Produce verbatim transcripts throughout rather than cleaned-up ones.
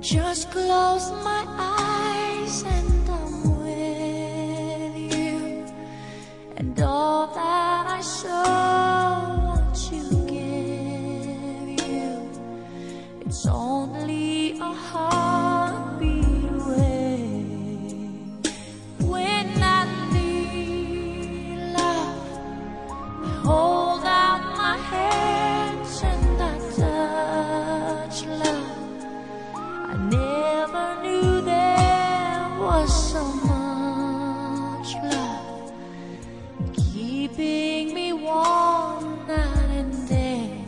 just close my eyes and I'm with you, and all that I so want to give you, it's only a heartbeat away. When I need love, I hold out my hands and I touch love. I never knew there was so much love keeping me warm night and day.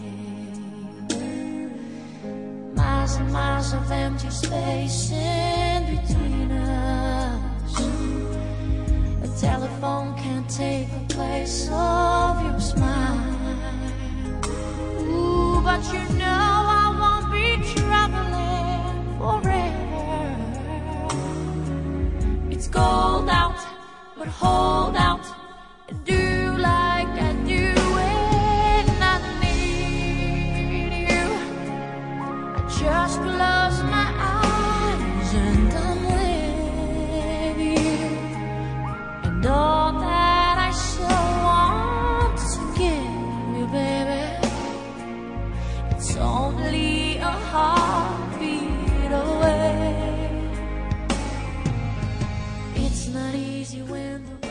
Miles and miles of empty space in between us. A telephone can't take the place of your smile. Ooh, but you know I won't be traveling forever. It's cold out, but hold out and do like I do when I need you. I just close my eyes and I'm with you, and all that I so want to give you, baby, it's only a heartbeat away. It's not easy when the